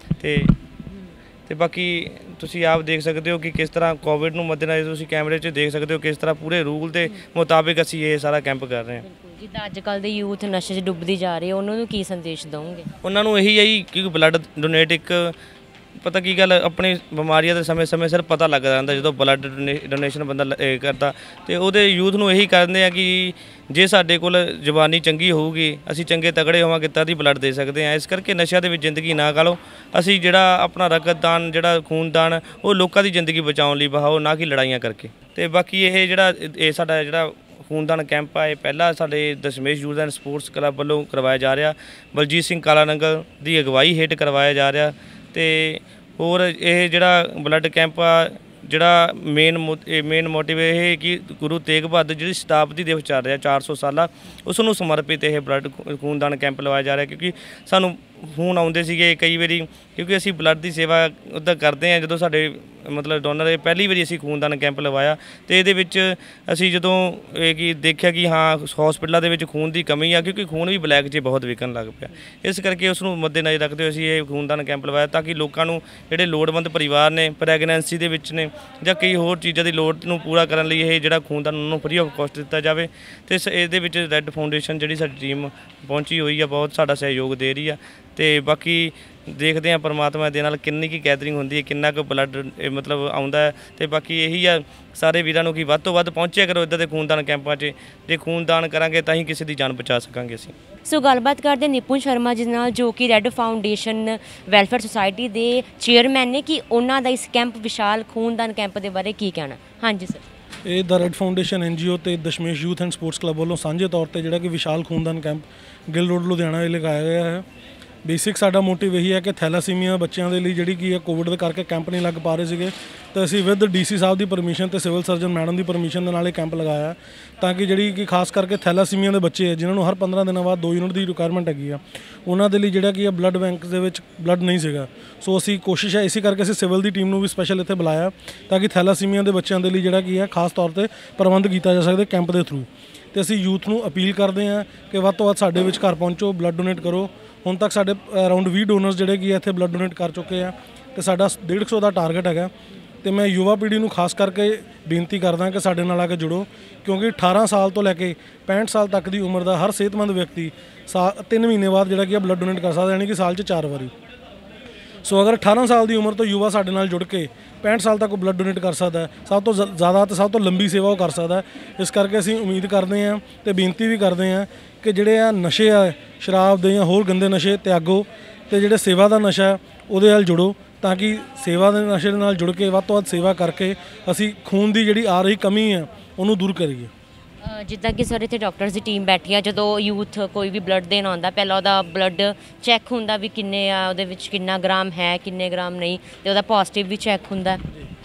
ਤੇ ਬਾਕੀ ਤੁਸੀਂ ਆਪ ਦੇਖ ਸਕਦੇ ਹੋ ਕਿ ਕਿਸ ਤਰ੍ਹਾਂ ਕੋਵਿਡ ਨੂੰ ਮੱਦੇਨਜ਼ਰ ਤੁਸੀਂ ਕੈਮਰੇ 'ਚ ਦੇਖ ਸਕਦੇ ਹੋ ਕਿਸ ਤਰ੍ਹਾਂ ਪੂਰੇ ਰੂਲ ਦੇ ਮੁਤਾਬਿਕ ਅਸੀਂ ਇਹ ਸਾਰਾ ਕੈਂਪ ਕਰ ਰਹੇ ਹਾਂ। ਜਿੱਦਾਂ ਅੱਜ ਕੱਲ੍ਹ ਦੇ ਯੂਥ ਨਸ਼ੇ 'ਚ ਡੁੱਬਦੀ ਜਾ ਰਹੀ ਹੈ, ਉਹਨਾਂ ਨੂੰ ਕੀ ਸੰਦੇਸ਼ ਦਵੋਗੇ? ਉਹਨਾਂ ਨੂੰ ਇਹੀ ਹੈ ਜੀ ਕਿ ਬਲੱਡ ਡੋਨੇਟ ਇੱਕ ਪਤਾ ਕੀ ਗੱਲ, ਆਪਣੀ ਬਿਮਾਰੀਆਂ ਦੇ ਸਮੇਂ ਸਿਰ ਪਤਾ ਲੱਗ ਜਾਂਦਾ ਜਦੋਂ ਬਲੱਡ ਡੋਨੇਸ਼ਨ ਬੰਦਾ ਕਰਦਾ। ਤੇ ਉਹਦੇ ਯੂਥ ਨੂੰ ਇਹੀ ਕਹਿੰਦੇ ਆ ਕਿ ਜੇ ਸਾਡੇ ਕੋਲ ਜਵਾਨੀ ਚੰਗੀ ਹੋਊਗੀ, ਅਸੀਂ ਚੰਗੇ ਤਗੜੇ ਹੋਵਾਂਗੇ ਤਾਂ ਹੀ ਬਲੱਡ ਦੇ ਸਕਦੇ ਹਾਂ। ਇਸ ਕਰਕੇ ਨਸ਼ਿਆਂ ਦੇ ਵਿੱਚ ਜ਼ਿੰਦਗੀ ਨਾ ਗਾਲੋ। ਅਸੀਂ ਜਿਹੜਾ ਆਪਣਾ ਰਕਤਦਾਨ, ਜਿਹੜਾ ਖੂਨਦਾਨ, ਉਹ ਲੋਕਾਂ ਦੀ ਜ਼ਿੰਦਗੀ ਬਚਾਉਣ ਲਈ ਬਹਾਓ, ਨਾ ਕਿ ਲੜਾਈਆਂ ਕਰਕੇ। ਤੇ ਬਾਕੀ ਇਹ ਸਾਡਾ ਜਿਹੜਾ ਖੂਨਦਾਨ ਕੈਂਪ ਆ, ਇਹ ਪਹਿਲਾਂ ਸਾਡੇ Dashmesh youth and sports club ਵੱਲੋਂ ਕਰਵਾਇਆ ਜਾ ਰਿਹਾ। ਬਲਜੀਤ ਸਿੰਘ ਕਾਲਾ ਨੰਗਲ ਦੀ ਅਗਵਾਈ ਹੇਠ ਕਰਵਾਇਆ ਜਾ ਰਿਹਾ। ਤੇ ਹੋਰ ਇਹ ਜਿਹੜਾ ਬਲੱਡ ਕੈਂਪ ਆ, ਜਿਹੜਾ ਮੇਨ ਮੋਟਿਵ ਇਹ ਕਿ ਗੁਰੂ ਤੇਗ ਬਹਾਦਰ ਜਿਹੜੀ ਸ਼ਤਾਬਦੀ ਦਿਵਸ ਚੱਲ ਰਿਹਾ 400 ਸਾਲਾ, ਉਸ ਨੂੰ ਸਮਰਪਿਤ ਇਹ ਬਲੱਡ ਖੂਨਦਾਨ ਕੈਂਪ ਲਵਾਇਆ ਜਾ ਰਿਹਾ। ਕਿਉਂਕਿ ਸਾਨੂੰ ਫੋਨ ਆਉਂਦੇ ਸੀਗੇ ਕਈ ਵਾਰੀ, ਕਿਉਂਕਿ ਅਸੀਂ ਬਲੱਡ ਦੀ ਸੇਵਾ ਉੱਦਾਂ ਕਰਦੇ ਹਾਂ। ਜਦੋਂ ਸਾਡੇ ਮਤਲਬ ਡੋਨਰ ਪਹਿਲੀ ਵਾਰੀ ਅਸੀਂ ਖੂਨਦਾਨ ਕੈਂਪ ਲਵਾਇਆ, ਤੇ ਇਹਦੇ ਵਿੱਚ ਅਸੀਂ ਜਦੋਂ ਇਹ ਕਿ ਦੇਖਿਆ ਕਿ ਹਾਂ ਹਸਪਤਾਲਾਂ ਦੇ ਵਿੱਚ ਖੂਨ ਦੀ ਕਮੀ ਆ, ਕਿਉਂਕਿ ਖੂਨ ਵੀ ਬਲੈਕ 'ਚ ਬਹੁਤ ਵਿਕਣ ਲੱਗ ਪਿਆ। ਇਸ ਕਰਕੇ ਉਸ ਨੂੰ ਮੱਦੇ ਨਜ਼ਰ ਰੱਖਦੇ ਹੋਏ ਅਸੀਂ ਇਹ ਖੂਨਦਾਨ ਕੈਂਪ ਲਵਾਇਆ, ਤਾਂ ਕਿ ਲੋਕਾਂ ਨੂੰ ਜਿਹੜੇ ਲੋੜਵੰਦ ਪਰਿਵਾਰ ਨੇ, ਪ੍ਰੈਗਨੈਂਸੀ ਦੇ ਵਿੱਚ ਨੇ, ਜਾਂ ਕਈ ਹੋਰ ਚੀਜ਼ਾਂ ਦੀ ਲੋੜ ਨੂੰ ਪੂਰਾ ਕਰਨ ਲਈ ਇਹ ਜਿਹੜਾ ਖੂਨਦਾਨ ਉਹਨਾਂ ਨੂੰ ਫ੍ਰੀ ਆਫ ਕਾਸਟ ਦਿੱਤਾ ਜਾਵੇ। ਤੇ ਇਹਦੇ ਵਿੱਚ ਰੈੱਡ ਫਾਊਂਡੇਸ਼ਨ ਜਿਹੜੀ ਸਾਡੀ ਟੀਮ ਪਹੁੰਚੀ ਹੋਈ ਆ, ਬਹੁਤ ਸਾਡਾ ਸਹਿਯੋਗ ਦੇ ਰਹੀ ਆ। ਤੇ ਬਾਕੀ ਦੇਖਦੇ ਹਾਂ ਪਰਮਾਤਮਾ ਦੇ ਨਾਲ ਕਿੰਨੀ ਕੀ ਗੈਦਰਿੰਗ ਹੁੰਦੀ ਹੈ, ਕਿੰਨਾ ਕੁ ਬਲੱਡ ਮਤਲਬ ਆਉਂਦਾ ਹੈ। ਤੇ ਬਾਕੀ ਇਹੀ ਆ ਸਾਰੇ ਵੀਰਾਂ ਨੂੰ ਕਿ ਵੱਧ ਤੋਂ ਵੱਧ ਪਹੁੰਚਿਆ ਕਰੋ ਇੱਦਾਂ ਦੇ ਖੂਨਦਾਨ ਕੈਂਪਾਂ 'ਚ। ਜੇ ਖੂਨਦਾਨ ਕਰਾਂਗੇ ਤਾਂ ਹੀ ਕਿਸੇ ਦੀ ਜਾਨ ਬਚਾ ਸਕਾਂਗੇ ਅਸੀਂ। ਸੋ ਗੱਲਬਾਤ ਕਰਦੇ ਨਿਪੁੰਨ ਸ਼ਰਮਾ ਜੀ ਨਾਲ, ਜੋ ਕਿ ਰੈੱਡ ਫਾਊਂਡੇਸ਼ਨ ਵੈਲਫੇਅਰ ਸੁਸਾਇਟੀ ਦੇ ਚੇਅਰਮੈਨ ਨੇ, ਕਿ ਉਹਨਾਂ ਦਾ ਇਸ ਕੈਂਪ ਵਿਸ਼ਾਲ ਖੂਨਦਾਨ ਕੈਂਪ ਦੇ ਬਾਰੇ ਕੀ ਕਹਿਣਾ। ਹਾਂਜੀ ਸਰ। ਇਹ ਦਾ ਰੈੱਡ ਫਾਊਂਡੇਸ਼ਨ NGO ਤੇ Dashmesh youth and sports club ਵੱਲੋਂ ਸਾਂਝੇ ਤੌਰ ਤੇ ਜਿਹੜਾ ਕਿ ਵਿਸ਼ਾਲ ਖੂਨਦਾਨ ਕੈਂਪ ਗਿੱਲ ਰੋਡ ਲੁਧਿਆਣਾ ਵਿੱਚ ਲਗਾਇਆ ਗਿਆ ਹੈ। ਬੇਸਿਕ ਸਾਡਾ ਮੋਟਿਵ ਇਹੀ ਹੈ ਕਿ ਥੈਲਾਸੀਮੀਆ ਬੱਚਿਆਂ ਦੇ ਲਈ ਜਿਹੜੀ ਕੀ ਹੈ ਕੋਵਿਡ ਦੇ ਕਰਕੇ ਕੈਂਪ ਨਹੀਂ ਲੱਗ ਪਾ ਰਹੇ ਸੀਗੇ, ਤਾਂ ਅਸੀਂ ਵਿਦ DC ਸਾਹਿਬ ਦੀ ਪਰਮਿਸ਼ਨ ਤੇ ਸਿਵਲ ਸਰਜਨ ਮੈਡਮ ਦੀ ਪਰਮਿਸ਼ਨ ਦੇ ਨਾਲ ਇਹ ਕੈਂਪ ਲਗਾਇਆ, ਤਾਂ ਕਿ ਜਿਹੜੀ ਕਿ ਖਾਸ ਕਰਕੇ ਥੈਲਾਸੀਮੀਆ ਦੇ ਬੱਚੇ ਹੈ ਜਿਨ੍ਹਾਂ ਨੂੰ ਹਰ 15 ਦਿਨਾਂ ਬਾਅਦ 2 ਯੂਨਿਟ ਦੀ ਰਿਕੁਆਇਰਮੈਂਟ ਹੈਗੀ ਆ, ਉਹਨਾਂ ਦੇ ਲਈ ਜਿਹੜਾ ਕਿ ਬਲੱਡ ਬੈਂਕ ਦੇ ਵਿੱਚ ਬਲੱਡ ਨਹੀਂ ਸੀਗਾ। ਸੋ ਅਸੀਂ ਕੋਸ਼ਿਸ਼ ਹੈ, ਇਸੇ ਕਰਕੇ ਅਸੀਂ ਸਿਵਲ ਦੀ ਟੀਮ ਨੂੰ ਵੀ ਸਪੈਸ਼ਲ ਇੱਥੇ ਬੁਲਾਇਆ, ਤਾਂ ਕਿ ਥੈਲਾਸੀਮੀਆ ਦੇ ਬੱਚਿਆਂ ਦੇ ਲਈ ਜਿਹੜਾ ਕੀ ਹੈ ਖਾਸ ਤੌਰ ਤੇ ਪ੍ਰਬੰਧ ਕੀਤਾ ਜਾ ਸਕਦਾ ਕੈਂਪ ਦੇ ਥਰੂ। ਤੇ ਅਸੀਂ ਯੂਥ ਨੂੰ ਅਪੀਲ ਕਰਦੇ ਹਾਂ ਕਿ ਵੱਧ ਤੋਂ ਵੱਧ ਸਾਡੇ ਵਿੱਚ ਘਰ ਪਹੁੰਚੋ, ਬਲੱਡ ਡੋਨੇਟ ਕਰੋ। ਹੁਣ ਤੱਕ ਸਾਡੇ ਅਰਾਊਂਡ 20 ਡੋਨਰਸ ਜਿਹੜੇ ਕਿ ਇੱਥੇ ਬਲੱਡ ਡੋਨੇਟ ਕਰ ਚੁੱਕੇ ਆ, ਤੇ ਸਾਡਾ 150 ਦਾ ਟਾਰਗੇਟ ਹੈਗਾ। ਤੇ ਮੈਂ ਯੁਵਾ ਪੀੜ੍ਹੀ ਨੂੰ ਖਾਸ ਕਰਕੇ ਬੇਨਤੀ ਕਰਦਾ ਕਿ ਸਾਡੇ ਨਾਲ ਆ ਕੇ ਜੁੜੋ, ਕਿਉਂਕਿ 18 ਸਾਲ ਤੋਂ ਲੈ ਕੇ 65 ਸਾਲ ਤੱਕ ਦੀ ਉਮਰ ਦਾ ਹਰ ਸਿਹਤਮੰਦ ਵਿਅਕਤੀ 3 ਮਹੀਨੇ ਬਾਅਦ ਜਿਹੜਾ ਕਿ ਬਲੱਡ ਡੋਨੇਟ ਕਰ ਸਕਦਾ, ਯਾਨੀ ਕਿ ਸਾਲ 'ਚ 4 ਵਾਰੀ। ਸੋ ਅਗਰ 18 ਸਾਲ ਦੀ ਉਮਰ ਤੋਂ ਯੁਵਾ ਸਾਡੇ ਨਾਲ ਜੁੜ ਕੇ 65 ਸਾਲ ਤੱਕ ਉਹ ਬਲੱਡ ਡੋਨੇਟ ਕਰ ਸਕਦਾ, ਸਭ ਤੋਂ ਜ਼ਿਆਦਾ ਅਤੇ ਸਭ ਤੋਂ ਲੰਬੀ ਸੇਵਾ ਉਹ ਕਰ ਸਕਦਾ। ਇਸ ਕਰਕੇ ਅਸੀਂ ਉਮੀਦ ਕਰਦੇ ਹਾਂ ਤੇ ਬੇਨਤੀ ਵੀ ਕਰਦੇ ਹਾਂ ਕਿ ਜਿਹੜੇ ਆ ਨਸ਼ੇ ਆ, ਸ਼ਰਾਬ ਦੇ ਜਾਂ ਹੋਰ ਗੰਦੇ ਨਸ਼ੇ ਤਿਆਗੋ, ਤੇ ਜਿਹੜੇ ਸੇਵਾ ਦਾ ਨਸ਼ਾ ਉਹਦੇ ਨਾਲ ਜੁੜੋ, ਤਾਂ ਕਿ ਸੇਵਾ ਦੇ ਨਸ਼ੇ ਦੇ ਨਾਲ ਜੁੜ ਕੇ ਵੱਧ ਤੋਂ ਵੱਧ ਸੇਵਾ ਕਰਕੇ ਅਸੀਂ ਖੂਨ ਦੀ ਜਿਹੜੀ ਆ ਰਹੀ ਕਮੀ ਹੈ ਉਹਨੂੰ ਦੂਰ ਕਰੀਏ। ਜਿੱਦਾਂ ਕਿ ਸਰ ਇੱਥੇ ਡਾਕਟਰਸ ਦੀ ਟੀਮ ਬੈਠੀ ਆ, ਜਦੋਂ ਯੂਥ ਕੋਈ ਵੀ ਬਲੱਡ ਦੇਣ ਆਉਂਦਾ, ਪਹਿਲਾਂ ਉਹਦਾ ਬਲੱਡ ਚੈੱਕ ਹੁੰਦਾ ਵੀ ਕਿੰਨੇ ਆ, ਉਹਦੇ ਵਿੱਚ ਕਿੰਨਾ ਗ੍ਰਾਮ ਹੈ, ਕਿੰਨੇ ਗ੍ਰਾਮ ਨਹੀਂ, ਤੇ ਉਹਦਾ ਪੋਜ਼ਿਟਿਵ ਵੀ ਚੈੱਕ ਹੁੰਦਾ।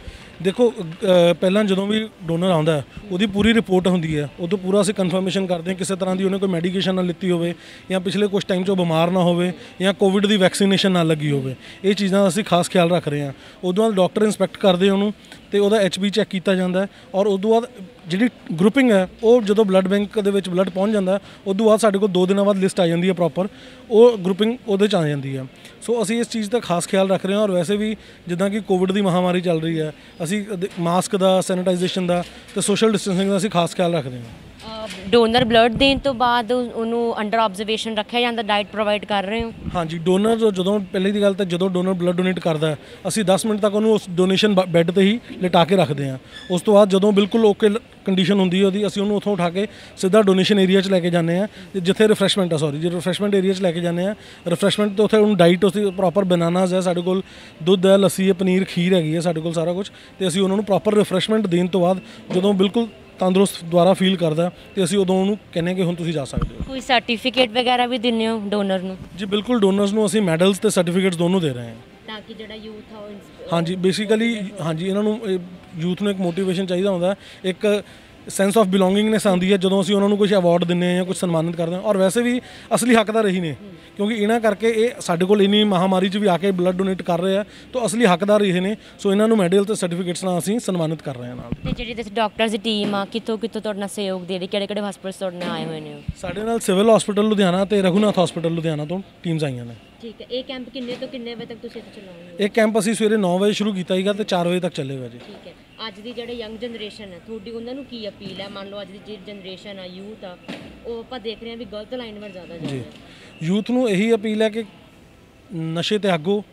ਦੇਖੋ ਪਹਿਲਾਂ ਜਦੋਂ ਵੀ ਡੋਨਰ ਆਉਂਦਾ ਉਹਦੀ ਪੂਰੀ ਰਿਪੋਰਟ ਹੁੰਦੀ ਹੈ, ਉਦੋਂ ਪੂਰਾ ਅਸੀਂ ਕਨਫਰਮੇਸ਼ਨ ਕਰਦੇ ਹਾਂ ਕਿਸੇ ਤਰ੍ਹਾਂ ਦੀ ਉਹਨੇ ਕੋਈ ਮੈਡੀਕੇਸ਼ਨ ਨਾ ਲਿੱਤੀ ਹੋਵੇ, ਜਾਂ ਪਿਛਲੇ ਕੁਝ ਟਾਈਮ 'ਚ ਉਹ ਬਿਮਾਰ ਨਾ ਹੋਵੇ, ਜਾਂ ਕੋਵਿਡ ਦੀ ਵੈਕਸੀਨੇਸ਼ਨ ਨਾ ਲੱਗੀ ਹੋਵੇ। ਇਹ ਚੀਜ਼ਾਂ ਦਾ ਅਸੀਂ ਖਾਸ ਖਿਆਲ ਰੱਖ ਰਹੇ ਹਾਂ। ਉਦੋਂ ਬਾਅਦ ਡਾਕਟਰ ਇੰਸਪੈਕਟ ਕਰਦੇ ਉਹਨੂੰ, ਤੇ ਉਹਦਾ HB ਚੈੱਕ ਕੀਤਾ ਜਾਂਦਾ, ਔਰ ਉਦੋਂ ਬਾਅਦ ਜਿਹੜੀ ਗਰੁੱਪਿੰਗ ਹੈ ਉਹ ਜਦੋਂ ਬਲੱਡ ਬੈਂਕ ਦੇ ਵਿੱਚ ਬਲੱਡ ਪਹੁੰਚ ਜਾਂਦਾ, ਉਦੋਂ ਬਾਅਦ ਸਾਡੇ ਕੋਲ 2 ਦਿਨਾਂ ਬਾਅਦ ਲਿਸਟ ਆ ਜਾਂਦੀ ਹੈ ਪ੍ਰੋਪਰ, ਉਹ ਗਰੁੱਪਿੰਗ ਉਹਦੇ 'ਚ ਆ ਜਾਂਦੀ ਹੈ। ਸੋ ਅਸੀਂ ਇਸ ਚੀਜ਼ ਦਾ ਖਾਸ ਖਿਆਲ ਰੱਖ ਰਹੇ ਹਾਂ। ਔਰ ਵੈਸੇ ਵੀ ਜਿੱਦਾਂ ਕਿ ਕੋਵਿਡ ਦੀ ਮਹਾਮਾਰੀ ਚੱਲ ਰਹੀ ਹੈ, ਅਸੀਂ ਮਾਸਕ ਦਾ, ਸੈਨੀਟਾਈਜੇਸ਼ਨ ਦਾ ਤੇ ਸੋਸ਼ਲ ਡਿਸਟੈਂਸਿੰਗ ਦਾ ਅਸੀਂ ਖਾਸ ਖਿਆਲ ਰੱਖਦੇ ਹਾਂ। ਡੋਨਰ ਬਲੱਡ ਦੇਣ ਤੋਂ ਬਾਅਦ ਉਹਨੂੰ ਅੰਡਰ ਆਬਜ਼ਰਵੇਸ਼ਨ ਰੱਖਿਆ ਜਾਂਦਾ, ਡਾਈਟ ਪ੍ਰੋਵਾਈਡ ਕਰ ਰਹੇ ਹੋ? ਹਾਂਜੀ, ਡੋਨਰ ਜਦੋਂ ਪਹਿਲੀ ਦੀ ਗੱਲ ਤਾਂ ਜਦੋਂ ਡੋਨਰ ਬਲੱਡ ਡੋਨੇਟ ਕਰਦਾ, ਅਸੀਂ 10 ਮਿੰਟ ਤੱਕ ਉਹਨੂੰ ਉਸ ਡੋਨੇਸ਼ਨ ਬੈੱਡ ਤੇ ਹੀ ਲਿਟਾ ਕੇ ਰੱਖਦੇ ਹਾਂ। ਉਸ ਤੋਂ ਬਾਅਦ ਜਦੋਂ ਬਿਲਕੁਲ ਓਕੇ ਕੰਡੀਸ਼ਨ ਹੁੰਦੀ ਹੈ ਉਹਦੀ, ਅਸੀਂ ਉਹਨੂੰ ਉੱਥੋਂ ਉਠਾ ਕੇ ਸਿੱਧਾ ਡੋਨੇਸ਼ਨ ਏਰੀਆ 'ਚ ਲੈ ਕੇ ਜਾਂਦੇ ਹਾਂ, ਜਿੱਥੇ ਰਿਫਰੈਸ਼ਮੈਂਟ ਆ, ਜੇ ਰਿਫਰੈਸ਼ਮੈਂਟ ਏਰੀਆ 'ਚ ਲੈ ਕੇ ਜਾਂਦੇ ਹਾਂ। ਰਿਫਰੈਸ਼ਮੈਂਟ ਤੋਂ ਉੱਥੇ ਉਹਨੂੰ ਡਾਈਟ ਉਸਦੀ ਪ੍ਰੋਪਰ ਬਨਾਨਾਸ ਹੈ ਸਾਡੇ ਕੋਲ, ਦੁੱਧ ਹੈ, ਲੱਸੀ ਹੈ, ਪਨੀਰ, ਖੀਰ ਹੈਗੀ ਹੈ ਸਾਡੇ ਕੋਲ ਸਾਰਾ ਕੁਝ। ਤੇ ਅਸੀਂ ਉਹਨਾਂ ਨੂੰ ਪ੍ਰੋਪਰ ਰਿਫਰੈਸ਼ਮੈਂਟ ਦੇਣ ਤੋਂ ਬਾਅਦ ਜਦੋਂ ਬਿਲਕੁਲ ਤੰਦਰੁਸਤ ਦੁਆਰਾ ਫੀਲ ਕਰਦਾ, ਤੇ ਅਸੀਂ ਉਦੋਂ ਉਹਨੂੰ ਕਹਿੰਦੇ ਕਿ ਹੁਣ ਤੁਸੀਂ ਜਾ ਸਕਦੇ ਹੋ। ਕੋਈ ਸਰਟੀਫਿਕੇਟ ਵਗੈਰਾ ਵੀ ਦਿੰਦੇ ਹੋ ਡੋਨਰ ਨੂੰ? ਜੀ ਬਿਲਕੁਲ, ਡੋਨਰਸ ਨੂੰ ਅਸੀਂ ਮੈਡਲਸ ਤੇ ਸਰਟੀਫਿਕੇਟਸ ਦੋਨੋਂ ਦੇ ਰਹੇ ਹਾਂ, ਤਾਂ ਕਿ ਜਿਹੜਾ ਯੂਥ ਆ ਉਹ ਹਾਂਜੀ ਬੇਸਿਕਲੀ ਹਾਂਜੀ ਇਹਨਾਂ ਨੂੰ ਯੂਥ ਨੂੰ ਇੱਕ ਮੋਟੀਵੇਸ਼ਨ ਚਾਹੀਦਾ ਹੁੰਦਾ, ਇੱਕ ਸੈਂਸ ਆਫ ਬਿਲੋਂਗਿੰਗਨੈਸ ਆਉਂਦੀ ਹੈ ਜਦੋਂ ਅਸੀਂ ਉਹਨਾਂ ਨੂੰ ਕੁਝ ਅਵਾਰਡ ਦਿੰਦੇ ਹਾਂ ਜਾਂ ਕੁਝ ਸਨਮਾਨਿਤ ਕਰਦੇ ਹਾਂ। ਔਰ ਵੈਸੇ ਵੀ ਅਸਲੀ ਹੱਕਦਾਰ ਇਹੀ ਨੇ, ਕਿਉਂਕਿ ਇਹਨਾਂ ਕਰਕੇ ਇਹ ਸਾਡੇ ਕੋਲ ਇੰਨੀ ਮਹਾਮਾਰੀ 'ਚ ਵੀ ਆ ਕੇ ਬਲੱਡ ਡੋਨੇਟ ਕਰ ਰਹੇ ਆ, ਤਾਂ ਅਸਲੀ ਹੱਕਦਾਰ ਇਹ ਨੇ। ਸੋ ਇਹਨਾਂ ਨੂੰ ਮੈਡਲ ਤੇ ਸਰਟੀਫਿਕੇਟਸ ਨਾਲ ਅਸੀਂ ਸਨਮਾਨਿਤ ਕਰ ਰਹੇ ਹਾਂ ਨਾਲ। ਤੇ ਜਿਹੜੀ ਤੁਸੀਂ ਡਾਕਟਰਸ ਦੀ ਟੀਮ ਆ, ਕਿੱਥੋਂ ਤੁਹਾਡੇ ਨਾਲ ਸਹਿਯੋਗ ਦੇ ਰਹੀ, ਕਿਹੜੇ ਹਸਪਤਾਲ ਤੁਹਾਡੇ ਨਾਲ ਆਏ ਹੋਏ ਨੇ? ਸਾਡੇ ਨਾਲ ਸਿਵਲ ਹਸਪੀਟਲ ਲੁਧਿਆਣਾ ਤੇ ਰਘੂਨਾਥ ਹਸਪੀਟਲ ਲੁਧਿਆਣਾ ਤੋਂ ਟੀਮਸ ਆਈਆਂ ਨੇ। ਠੀਕ ਹੈ। ਇਹ ਕੈਂਪ ਕਿੰਨੇ ਤੋਂ ਕਿੰਨੇ ਵਜੇ ਤੱਕ ਤੁਸੀਂ ਇੱਥੇ ਚਲਾਓਗੇ? ਇਹ ਕੈਂਪ ਅਸੀਂ ਸਵੇਰੇ 9 ਵਜੇ ਸ਼ੁਰੂ ਕੀਤਾ ਸੀਗਾ ਤੇ 4 ਵਜੇ ਤੱਕ ਚੱਲੇਗਾ ਜੀ। ਠੀਕ ਹੈ। ਅੱਜ ਦੀ ਜਿਹੜੇ ਯੰਗ ਜਨਰੇਸ਼ਨ ਹੈ ਤੁਹਾਡੀ, ਉਹਨਾਂ ਨੂੰ ਕੀ ਅਪੀਲ ਹੈ? ਮੰਨ ਲਓ ਅੱਜ ਦੀ ਜਿਹੜੀ ਜਨਰੇਸ਼ਨ ਆ, ਯੂਥ ਆ, ਉਹ ਆਪਾਂ ਦੇਖ ਰਹੇ ਹਾਂ ਵੀ ਗਲਤ ਲਾਈਨ ਵੱਲ ਜ਼ਿਆਦਾ ਜਾ ਰਿਹਾ ਹੈ। ਯੂਥ ਨੂੰ ਇਹੀ ਅਪੀਲ ਹੈ ਕਿ ਨਸ਼ੇ ਤਿਆਗੋ,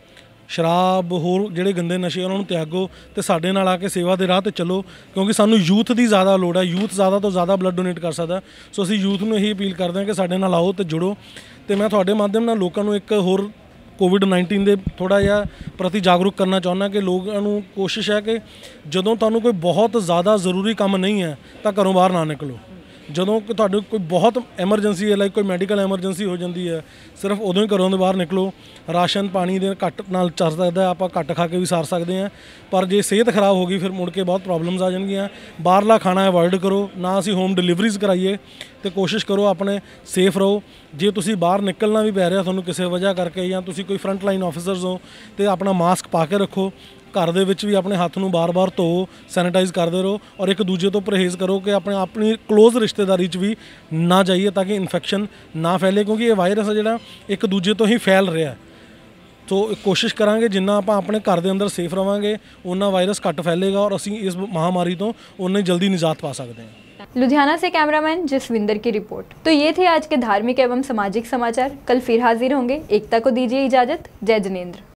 ਸ਼ਰਾਬ ਹੋਰ ਜਿਹੜੇ ਗੰਦੇ ਨਸ਼ੇ ਉਹਨਾਂ ਨੂੰ ਤਿਆਗੋ ਤੇ ਸਾਡੇ ਨਾਲ ਆ ਕੇ ਸੇਵਾ ਦੇ ਰਾਹ ਤੇ ਚੱਲੋ, ਕਿਉਂਕਿ ਸਾਨੂੰ ਯੂਥ ਦੀ ਜ਼ਿਆਦਾ ਲੋੜ ਹੈ। ਯੂਥ ਜ਼ਿਆਦਾ ਤੋਂ ਜ਼ਿਆਦਾ ਬਲੱਡ ਡੋਨੇਟ ਕਰ ਸਕਦਾ। ਸੋ ਅਸੀਂ ਯੂਥ ਨੂੰ ਇਹੀ ਅਪੀਲ ਕਰਦੇ ਹਾਂ ਕਿ ਸਾਡੇ ਨਾਲ ਆਓ ਤੇ ਜੁੜੋ। ਤੇ ਮੈਂ ਤੁਹਾਡੇ ਮਾਧਿਅਮ ਨਾਲ ਲੋਕਾਂ ਨੂੰ ਇੱਕ ਹੋਰ ਕੋਵਿਡ-19 ਦੇ ਥੋੜ੍ਹਾ ਜਿਹਾ ਪ੍ਰਤੀ ਜਾਗਰੂਕ ਕਰਨਾ ਚਾਹੁੰਦਾ ਕਿ ਲੋਕਾਂ ਨੂੰ ਕੋਸ਼ਿਸ਼ ਹੈ ਕਿ ਜਦੋਂ ਤੁਹਾਨੂੰ ਕੋਈ ਬਹੁਤ ਜ਼ਿਆਦਾ ਜ਼ਰੂਰੀ ਕੰਮ ਨਹੀਂ ਹੈ ਤਾਂ ਘਰੋਂ ਬਾਹਰ ਨਾ ਨਿਕਲੋ। ਜਦੋਂ ਕਿ ਤੁਹਾਡੇ ਕੋਈ ਬਹੁਤ ਐਮਰਜੈਂਸੀ ਹੈ, ਲਾਈਕ ਕੋਈ ਮੈਡੀਕਲ ਐਮਰਜੈਂਸੀ ਹੋ ਜਾਂਦੀ ਹੈ, ਸਿਰਫ ਉਦੋਂ ਹੀ ਘਰੋਂ ਦੇ ਬਾਹਰ ਨਿਕਲੋ। ਰਾਸ਼ਨ ਪਾਣੀ ਦੇ ਘੱਟ ਨਾਲ ਚੱਲ ਸਕਦਾ, ਆਪਾਂ ਘੱਟ ਖਾ ਕੇ ਵੀ ਸਾਰ ਸਕਦੇ ਹਾਂ, ਪਰ ਜੇ ਸਿਹਤ ਖਰਾਬ ਹੋ ਗਈ ਫਿਰ ਮੁੜ ਕੇ ਬਹੁਤ ਪ੍ਰੋਬਲਮਸ ਆ ਜਾਣਗੀਆਂ। ਬਾਹਰਲਾ ਖਾਣਾ ਅਵੋਇਡ ਕਰੋ, ਨਾ ਅਸੀਂ ਹੋਮ ਡਿਲੀਵਰੀਜ਼ ਕਰਾਈਏ ਤੇ ਕੋਸ਼ਿਸ਼ ਕਰੋ ਆਪਣੇ ਸੇਫ ਰਹੋ। ਜੇ ਤੁਸੀਂ ਬਾਹਰ ਨਿਕਲਣਾ ਵੀ ਪੈ ਰਿਹਾ ਤੁਹਾਨੂੰ ਕਿਸੇ ਵਜ੍ਹਾ ਕਰਕੇ ਜਾਂ ਤੁਸੀਂ ਕੋਈ ਫਰੰਟ ਲਾਈਨ ਆਫਿਸਰਸ ਹੋ ਤੇ ਆਪਣਾ ਮਾਸਕ ਪਾ ਕੇ ਰੱਖੋ। घर ਦੇ ਵਿੱਚ ਵੀ ਆਪਣੇ ਹੱਥ ਨੂੰ ਬਾਰ-ਬਾਰ ਧੋਵੋ, ਸੈਨੀਟਾਈਜ਼ ਕਰਦੇ ਰਹੋ ਔਰ ਇੱਕ ਦੂਜੇ ਤੋਂ ਪਰਹੇਜ਼ ਕਰੋ ਕਿ ਆਪਣੀ ਕਲੋਜ਼ ਰਿਸ਼ਤੇਦਾਰੀ 'ਚ ਵੀ ਨਾ ਜਾਈਏ ਤਾਂ ਕਿ ਇਨਫੈਕਸ਼ਨ ਨਾ ਫੈਲੇ, ਕਿਉਂਕਿ ਇਹ ਵਾਇਰਸ ਹੈ ਜਿਹੜਾ ਇੱਕ ਦੂਜੇ ਤੋਂ ਹੀ ਫੈਲ ਰਿਹਾ। ਸੋ ਕੋਸ਼ਿਸ਼ ਕਰਾਂਗੇ ਜਿੰਨਾ ਆਪਾਂ ਆਪਣੇ ਘਰ ਦੇ ਅੰਦਰ ਸੇਫ ਰਵਾਂਗੇ ਉਨਾ ਵਾਇਰਸ ਘੱਟ फैलेगा और ਅਸੀਂ ਇਸ महामारी तो उन्नी जल्दी निजात पा सकते हैं। लुधियाना से कैमरामैन जसविंदर की रिपोर्ट। तो ये थे आज के धार्मिक एवं सामाजिक समाचार। कल फिर हाजिर होंगे। एकता को दीजिए इजाजत। जय जिनेंद्र।